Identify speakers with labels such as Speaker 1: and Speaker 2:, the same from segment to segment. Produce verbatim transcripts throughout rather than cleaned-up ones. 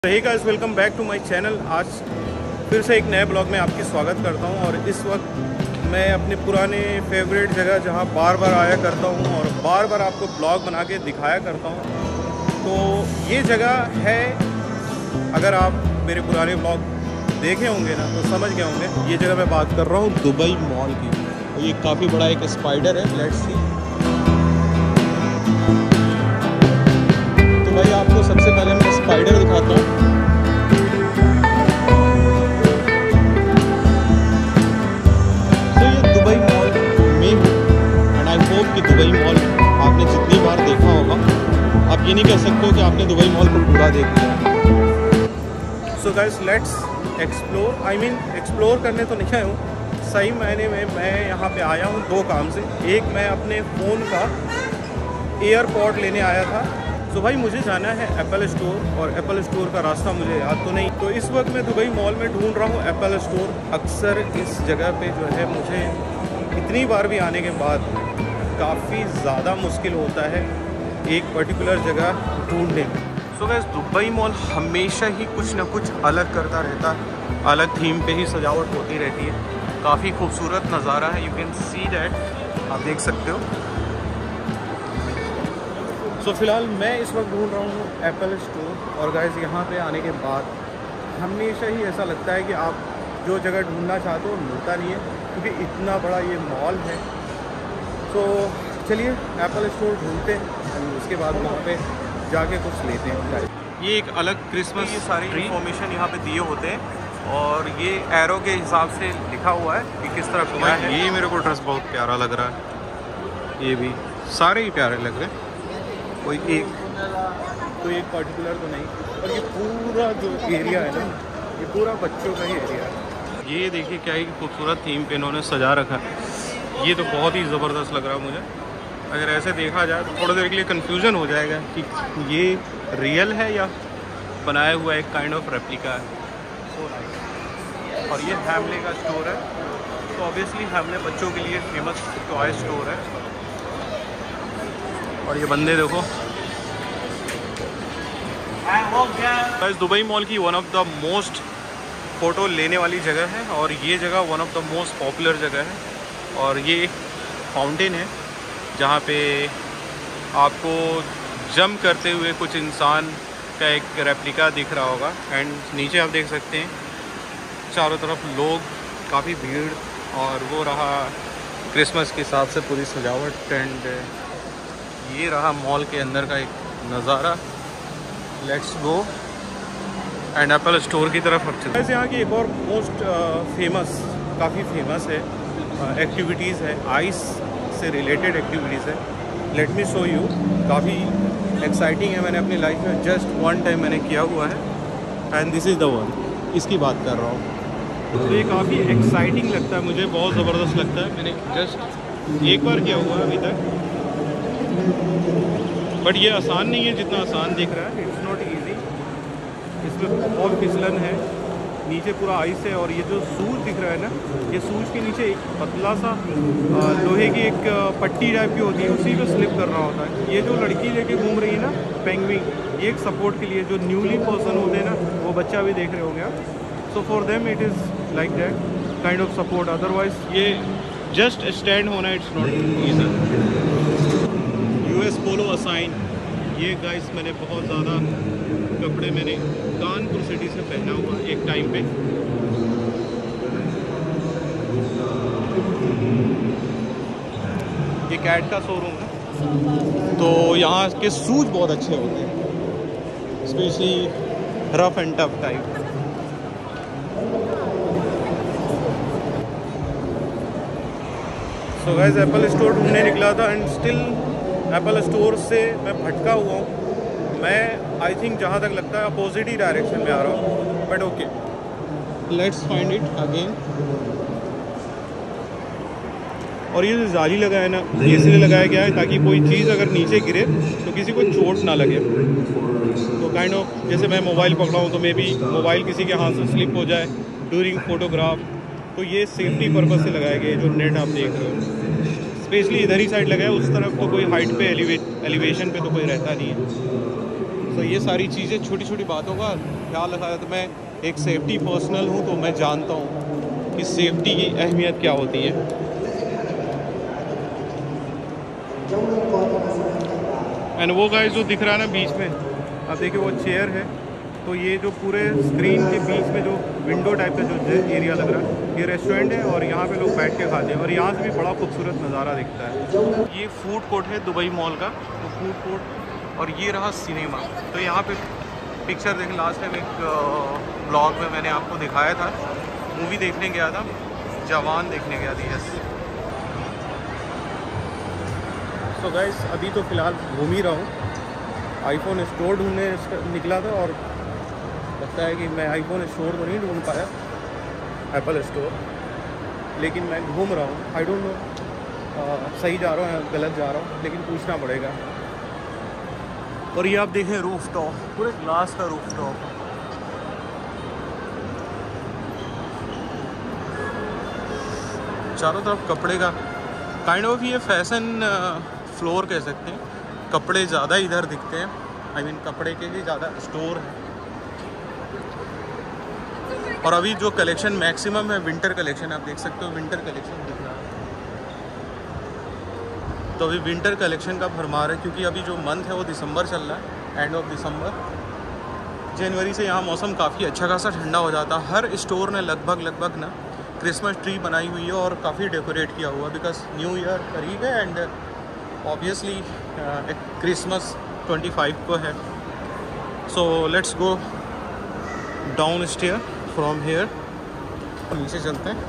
Speaker 1: Hey guys, welcome back to my channel. आज फिर से एक नए ब्लॉग में आपकी स्वागत करता हूं और इस वक्त मैं अपने पुराने फेवरेट जगह जहां बार बार आया करता हूं और बार बार आपको ब्लॉग बना के दिखाया करता हूं, तो ये जगह है, अगर आप मेरे पुराने ब्लॉग देखे होंगे ना तो समझ गए होंगे। ये जगह मैं बात कर रहा हूँ दुबई मॉल की। और ये काफ़ी बड़ा एक स्पाइडर है, लेट्स सी। तो भाई आपको सबसे पहले मैं स्पाइडर दिखाता हूँ। तो ये दुबई मॉल में एंड आई होप कि दुबई मॉल आपने जितनी बार देखा होगा, आप ये नहीं कह सकते हो कि आपने दुबई मॉल को पूरा देख लिया। So guys, let's explore. I mean explore करने तो नहीं आया हूँ, सही मायने में मैं यहाँ पे आया हूँ दो काम से। एक, मैं अपने फ़ोन का एयरपॉड लेने आया था। तो भाई मुझे जाना है एप्पल स्टोर और एप्पल स्टोर का रास्ता मुझे याद तो नहीं, तो इस वक्त मैं दुबई मॉल में ढूंढ रहा हूँ एप्पल स्टोर। अक्सर इस जगह पे जो है मुझे इतनी बार भी आने के बाद काफ़ी ज़्यादा मुश्किल होता है एक पर्टिकुलर जगह ढूंढने में। सो गाइस, दुबई मॉल हमेशा ही कुछ ना कुछ अलग करता रहता है, अलग थीम पे ही सजावट होती रहती है। काफ़ी खूबसूरत नज़ारा है, यू कैन सी दैट, आप देख सकते हो। सो so, फ़िलहाल मैं इस वक्त ढूंढ रहा हूँ एप्पल स्टोर। और गाइस, यहाँ पे आने के बाद हमेशा ही ऐसा लगता है कि आप जो जगह ढूंढना चाहते हो मिलता नहीं है, क्योंकि इतना बड़ा ये मॉल है। तो चलिए एप्पल स्टोर ढूंढते हैं और उसके बाद वहाँ पे जाके कुछ लेते हैं। ये एक अलग क्रिसमस, ये सारी इन्फॉर्मेशन यहाँ पे दिए होते हैं और ये एरो के हिसाब से लिखा हुआ है कि किस तरह क्या है। ये मेरे को ड्रेस बहुत प्यारा लग रहा है, ये भी सारे ही प्यारे लग रहे हैं, कोई एक तो एक पर्टिकुलर तो नहीं। और ये पूरा जो एरिया है ना, ये पूरा बच्चों का ही एरिया है। ये देखिए क्या ही खूबसूरत थीम पे इन्होंने सजा रखा है। ये तो बहुत ही ज़बरदस्त लग रहा है मुझे। अगर ऐसे देखा जाए तो थोड़ी देर के लिए कन्फ्यूज़न हो जाएगा कि ये रियल है या बनाया हुआ एक काइंड ऑफ रेप्लिका है। So nice. और ये हैमले का स्टोर है, तो ऑब्वियसली हैमले बच्चों के लिए फेमस टॉय स्टोर है। और ये बंदे देखो, दुबई मॉल की one of the most photo लेने वाली जगह है और ये जगह one of the most popular जगह है। और ये एक फाउंटेन है जहाँ पे आपको जंप करते हुए कुछ इंसान का एक रेप्लिका दिख रहा होगा। एंड नीचे आप देख सकते हैं चारों तरफ लोग, काफ़ी भीड़, और वो रहा क्रिसमस के हिसाब से पूरी सजावट। एंड ये रहा मॉल के अंदर का एक नज़ारा। Let's go and Apple Store की तरफ हम चलते हैं। यहाँ की एक और मोस्ट फेमस, काफ़ी फेमस है एक्टिविटीज़ है, आइस से रिलेटेड एक्टिविटीज़ है। Let me show you. काफ़ी एक्साइटिंग है, मैंने अपनी लाइफ में जस्ट वन टाइम मैंने किया हुआ है and this is the one, इसकी बात कर रहा हूँ। तो ये काफ़ी एक्साइटिंग लगता है मुझे, बहुत ज़बरदस्त लगता है। मैंने जस्ट एक बार किया हुआ है अभी तक, बट ये आसान नहीं है जितना आसान दिख रहा है। इट्स नॉट इजी, इसमें बहुत फिसलन है, नीचे पूरा आइस है। और ये जो सूज दिख रहा है ना, ये सूज के नीचे एक पतला सा लोहे की एक पट्टी टाइप की होती है, उसी पे स्लिप कर रहा होता है। ये जो लड़की लेके घूम रही है ना, पेंगुइन, ये एक सपोर्ट के लिए, जो न्यूली पर्सन होते हैं ना, वो बच्चा भी देख रहे होंगे आप। So for them it is like that kind of support, otherwise ये जस्ट स्टैंड होना it's not easy. US Polo असाइन, ये गाइस मैंने बहुत ज़्यादा कपड़े मैंने कानपुर सिटी से पहना हुआ एक टाइम पे। ये कैट का शोरूम है, तो यहाँ के शूज बहुत अच्छे होते हैं, specially rough and tough type. So guys, Apple Store ढूंढने निकला था एंड स्टिल एप्पल स्टोर से मैं भटका हुआ हूँ। मैं आई थिंक जहाँ तक लगता है अपोजिट ही डायरेक्शन में आ रहा हूँ, but okay, let's find it again. और ये जो जाली लगा है ना, ये इसलिए लगाया गया है ताकि कोई चीज़ अगर नीचे गिरे तो किसी को चोट ना लगे। तो काइंड ऑफ जैसे मैं मोबाइल पकड़ा हूँ तो मे बी मोबाइल किसी के हाथ से स्लिप हो जाए ड्यूरिंग फोटोग्राफ, तो ये सेफ्टी पर्पज़ से लगाया गया है। जो नेट आप देख रहे हो स्पेशली इधर ही साइड लगा है, उस तरफ तो कोई हाइट पे एलिवेशन पे तो कोई रहता नहीं है। तो ये सारी चीज़ें छोटी छोटी बातों का ख्याल रखा जाए तो मैं एक सेफ्टी पर्सनल हूँ, तो मैं जानता हूँ कि सेफ्टी की अहमियत क्या होती है। एंड वो गाइस जो दिख रहा है ना बीच में, अब देखिए वो चेयर है, तो ये जो पूरे स्क्रीन के बीच में जो विंडो टाइप का जो एरिया लग रहा है, ये रेस्टोरेंट है और यहाँ पे लोग बैठ के खाते हैं और यहाँ से भी बड़ा खूबसूरत नज़ारा दिखता है। ये फूड कोर्ट है दुबई मॉल का, तो फूड कोर्ट, और ये रहा सिनेमा। तो यहाँ पे पिक्चर देख, लास्ट टाइम एक ब्लॉग में मैंने आपको दिखाया था, मूवी देखने गया था, जवान देखने गया था। यस। तो गाइस अभी तो फ़िलहाल घूम ही रहा हूँ। आईफोन स्टोर ढूंढने निकला था और लगता है कि मैं आईफोन स्टोर तो नहीं ढूंढ पाया, एप्पल स्टोर, लेकिन मैं घूम रहा हूँ। आई डोंट नो सही जा रहा हूँ या गलत जा रहा हूँ, लेकिन पूछना पड़ेगा। और ये आप देखें रूफ टॉप, पूरे ग्लास का रूफ टॉप। चारों तरफ कपड़े का काइंड ऑफ ये फैशन फ्लोर कह सकते हैं। कपड़े ज़्यादा इधर दिखते हैं, आई I मीन mean, कपड़े के ही ज़्यादा स्टोर है। और अभी जो कलेक्शन मैक्सिमम है विंटर कलेक्शन, आप देख सकते हो विंटर कलेक्शन दिख रहा है। तो अभी विंटर कलेक्शन का भरमार है, क्योंकि अभी जो मंथ है वो दिसंबर चल रहा है, एंड ऑफ दिसंबर। जनवरी से यहाँ मौसम काफ़ी अच्छा खासा ठंडा हो जाता है। हर स्टोर ने लगभग लगभग ना क्रिसमस ट्री बनाई हुई है और काफ़ी डेकोरेट किया हुआ, बिकॉज न्यू ईयर करीब है and obviously Christmas twenty five को है। So let's go down stair from here, नीचे चलते हैं।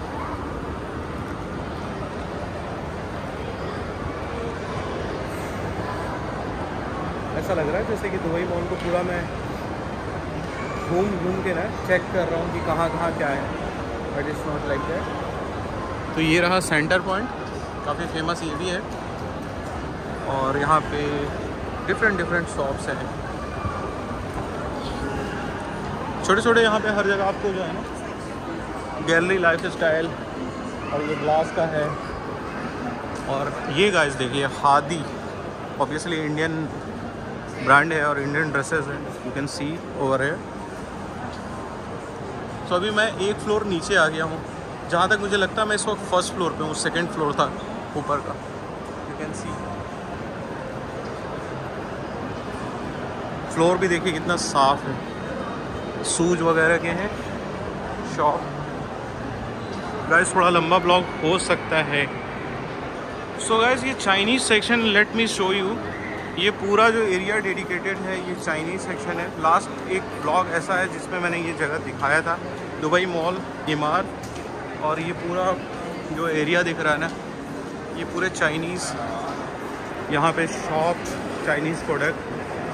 Speaker 1: ऐसा लग रहा है जैसे कि दुबई मॉल को पूरा मैं घूम घूम के ना चेक कर रहा हूँ कि कहाँ कहाँ क्या है, but it's not like that. तो ये रहा सेंटर पॉइंट, काफ़ी फेमस ये भी है, और यहाँ पे डिफरेंट डिफरेंट शॉप्स हैं, छोटे छोटे। यहाँ पे हर जगह आपको जो है ना गैलरी लाइफ स्टाइल, और ये ग्लास का है। और ये गाइस देखिए खादी, ऑब्वियसली इंडियन ब्रांड है और इंडियन ड्रेसेस हैं, यू कैन सी ओवर है। तो अभी मैं एक फ्लोर नीचे आ गया हूँ, जहाँ तक मुझे लगता है मैं इस वक्त फर्स्ट फ्लोर पे हूँ, सेकंड फ्लोर था ऊपर का, यू कैन सी। फ्लोर भी देखिए कितना साफ़ है, शूज वगैरह के हैं शॉप। गाइस थोड़ा लंबा ब्लॉग हो सकता है। सो गाइस ये Chinese section, let me show you. ये पूरा जो एरिया डेडिकेटेड है ये चाइनीज़ सेक्शन है। लास्ट एक ब्लॉग ऐसा है जिसमें मैंने ये जगह दिखाया था, दुबई मॉल इमारत, और ये पूरा जो एरिया दिख रहा है ना, ये पूरे चाइनीज़, यहाँ पे शॉप चाइनीज़ प्रोडक्ट।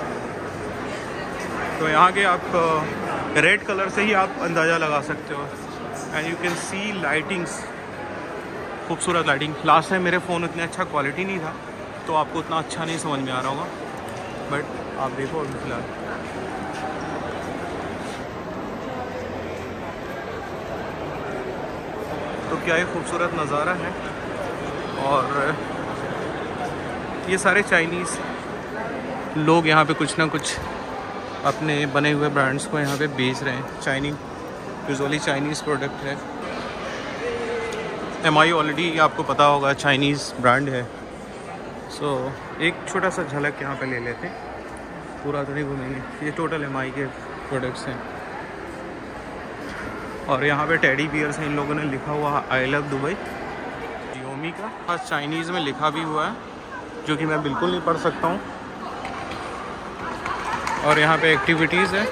Speaker 1: तो यहाँ के आप रेड कलर से ही आप अंदाज़ा लगा सकते हो, and you can see lightings, खूबसूरत लाइटिंग। लास्ट टाइम मेरे फ़ोन इतने अच्छा क्वालिटी नहीं था, तो आपको उतना अच्छा नहीं समझ में आ रहा होगा, बट आप देखो अभी फ़िलहाल। तो क्या ये खूबसूरत नज़ारा है। और ये सारे चाइनीज़ लोग यहाँ पे कुछ ना कुछ अपने बने हुए ब्रांड्स को यहाँ पे बेच रहे हैं। चाइनीज़, यूजुअली चाइनीज़ प्रोडक्ट है। एम आई ऑलरेडी आपको पता होगा चाइनीज़ ब्रांड है। सो so, एक छोटा सा झलक यहाँ पे ले लेते हैं, पूरा तो नहीं घूमेंगे। ये टोटल एम आई के प्रोडक्ट्स हैं, और यहाँ पे टेडी बियर्स हैं, इन लोगों ने लिखा हुआ है आई लव दुबई। जियोमी का हाँ चाइनीज़ में लिखा भी हुआ है, जो कि मैं बिल्कुल नहीं पढ़ सकता हूँ। और यहाँ पे एक्टिविटीज़ है।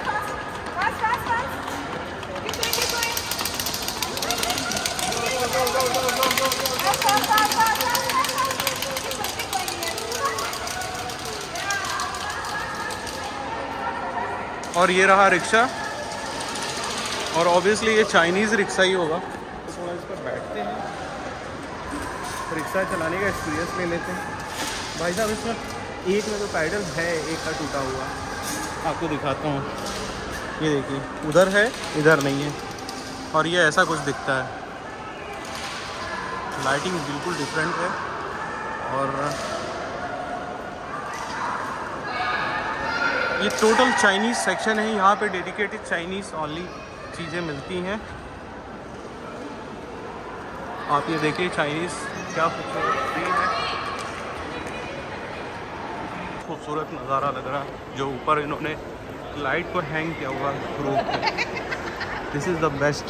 Speaker 1: और ये रहा रिक्शा, और ऑब्वियसली ये चाइनीज़ रिक्शा ही होगा। तो थोड़ा इस पर बैठते हैं, रिक्शा चलाने का एक्सपीरियंस ले लेते हैं। भाई साहब इसमें एक में तो पैडल है, एक का टूटा हुआ, आपको दिखाता हूँ। ये देखिए उधर है, इधर नहीं है, और ये ऐसा कुछ दिखता है। लाइटिंग बिल्कुल डिफरेंट है, और ये टोटल चाइनीज़ सेक्शन है, यहाँ पे डेडिकेटेड चाइनीज़ ओनली चीज़ें मिलती हैं। आप ये देखिए चाइनीज़ क्या खूबसूरत है, खूबसूरत नज़ारा लग रहा है। जो ऊपर इन्होंने लाइट को हैंग किया हुआ रूफ पे, दिस इज़ द बेस्ट।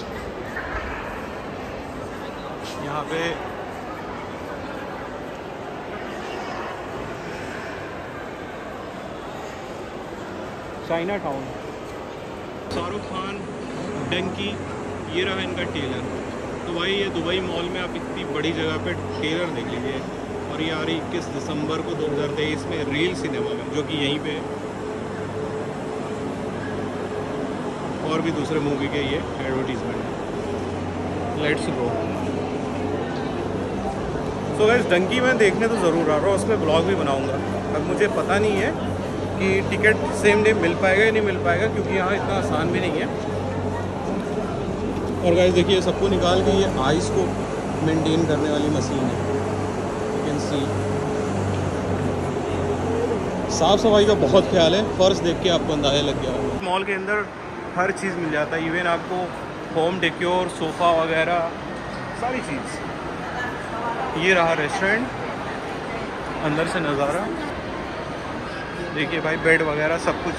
Speaker 1: यहाँ पे चाइना टाउन, शाहरुख खान, डंकी, ये रहा इनका टेलर। तो भाई ये दुबई मॉल में आप इतनी बड़ी जगह पे टेलर देख लीजिए। और ये आ रही इक्कीस दिसंबर को दो हज़ार तेईस में रील सिनेमा में, जो कि यहीं पे और भी दूसरे मूवी के ये advertisement. Let's go. So guys Dunki मैं देखने तो ज़रूर आ रहा हूँ, उसमें ब्लॉग भी बनाऊँगा। अब मुझे पता नहीं है कि टिकट सेम डे मिल पाएगा या नहीं मिल पाएगा, क्योंकि यहाँ इतना आसान भी नहीं है। और गाइस देखिए सबको निकाल के ये आइस को मेंटेन करने वाली मशीन है, यू कैन सी। साफ़ सफाई का बहुत ख्याल है, फर्श देख के आपको अंदाज़ा लग गया होगा। मॉल के अंदर हर चीज़ मिल जाता है, इवन आपको होम डेकोर, सोफ़ा वगैरह सारी चीज़। ये रहा रेस्टोरेंट, अंदर से नज़ारा देखिए भाई, बेड वगैरह सब कुछ,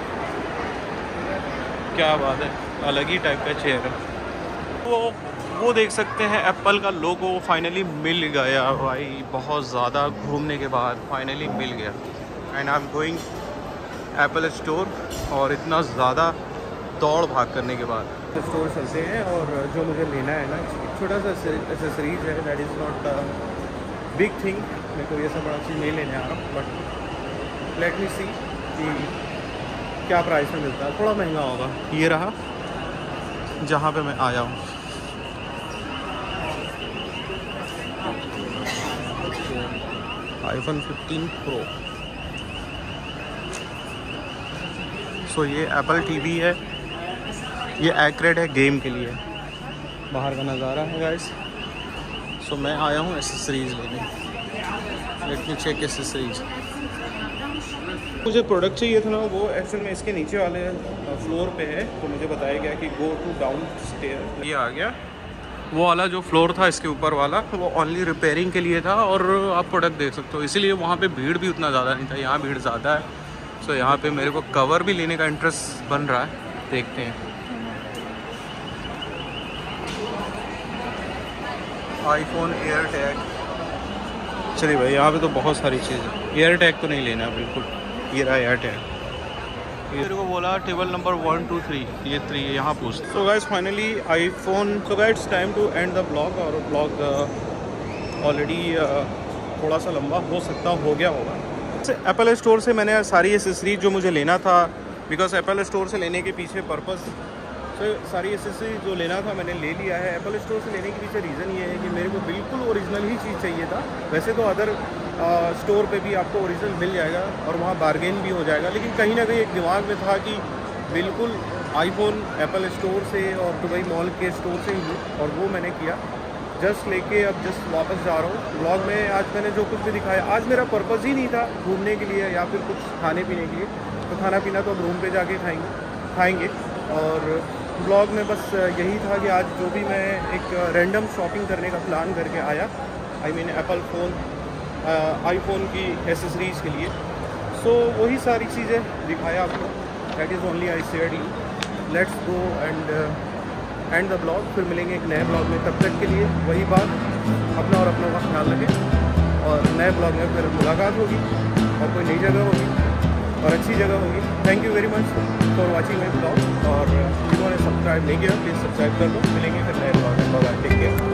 Speaker 1: क्या बात है, अलग ही टाइप का चेयर है। वो वो देख सकते हैं एप्पल का लोगो फाइनली मिल गया भाई, बहुत ज़्यादा घूमने के बाद फाइनली मिल गया। And I am going Apple store, और इतना ज़्यादा दौड़ भाग करने के बाद स्टोर चलते हैं। और जो मुझे लेना है ना, छोटा सा एसेसरीज है, that is not big thing. मैं कोई ऐसा बड़ा चीज़ नहीं लेने आ रहा हूँ, बट लेट मी सी कि क्या प्राइस में मिलता है। थोड़ा महंगा होगा। ये रहा जहाँ पे मैं आया हूँ, आईफोन फिफ्टीन प्रो। सो ये एप्पल टीवी है, ये एक्यूरेट है गेम के लिए। बाहर का नज़ारा है गाइस। सो मैं आया हूँ एसेसरीज लेने। Let me check accessories. मुझे प्रोडक्ट चाहिए था ना, वो एक्चुअल में इसके नीचे वाले फ्लोर पे है। तो मुझे बताया गया कि गो टू डाउन स्टेयर। ये आ गया, वो वाला जो फ्लोर था इसके ऊपर वाला, वो ओनली रिपेयरिंग के लिए था। और आप प्रोडक्ट देख सकते हो, इसीलिए वहाँ पे भीड़ भी उतना ज़्यादा नहीं था। यहाँ भीड़ ज़्यादा है। सो so, यहाँ पे मेरे को कवर भी लेने का इंटरेस्ट बन रहा है, देखते हैं। आईफोन एयर टैग, चलिए भाई यहाँ पे तो बहुत सारी चीज़ें। एयर टैग तो नहीं लेना बिल्कुल। ये रहा एयर टैग। मेरे को बोला table number one two three, ये थ्री है, यहाँ पूछ। So guys finally iPhone. So guys time to end the blog. और ब्लॉग ऑलरेडी थोड़ा सा लंबा हो सकता हो गया होगा। एप्पल स्टोर से मैंने सारी एसेसरीज जो मुझे लेना था, बिकॉज एप्पल स्टोर से लेने के पीछे पर्पस, तो सारी एसेसरीज जो लेना था मैंने ले लिया है। एप्पल स्टोर से लेने के पीछे रीज़न ये है कि मेरे को बिल्कुल ओरिजिनल ही चीज़ चाहिए था। वैसे तो अदर स्टोर पे भी आपको ओरिजिनल मिल जाएगा और वहाँ बार्गेन भी हो जाएगा, लेकिन कहीं ना कहीं एक दिमाग में था कि बिल्कुल आईफोन एप्पल स्टोर से और दुबई मॉल के स्टोर से ही, और वो मैंने किया। जस्ट लेके अब जस्ट वापस जा रहा हूँ। ब्लॉग में आज मैंने जो कुछ भी दिखाया, आज मेरा पर्पज़ ही नहीं था घूमने के लिए या फिर कुछ खाने पीने के लिए। तो खाना पीना तो अब रूम पे जाके खाएंगे खाएंगे और ब्लॉग में बस यही था कि आज जो भी मैं एक रैंडम शॉपिंग करने का प्लान करके आया, I mean Apple phone iPhone की एसेसरीज़ के लिए। सो so, वही सारी चीज़ें दिखाया आपको। That is only I shared you. Let's go and end the blog. फिर मिलेंगे एक नए ब्लॉग में। तब तक के लिए वही बात, अपना और अपनों का ख्याल रखें। और नए ब्लॉग में फिर मुलाकात होगी और कोई नई जगह होगी और अच्छी जगह होगी। Thank you very much for watching my blog. और जिन्होंने सब्सक्राइब नहीं किया प्लीज़ सब्सक्राइब कर दो। मिलेंगे फिर नए ब्लॉग में। Bye, take care.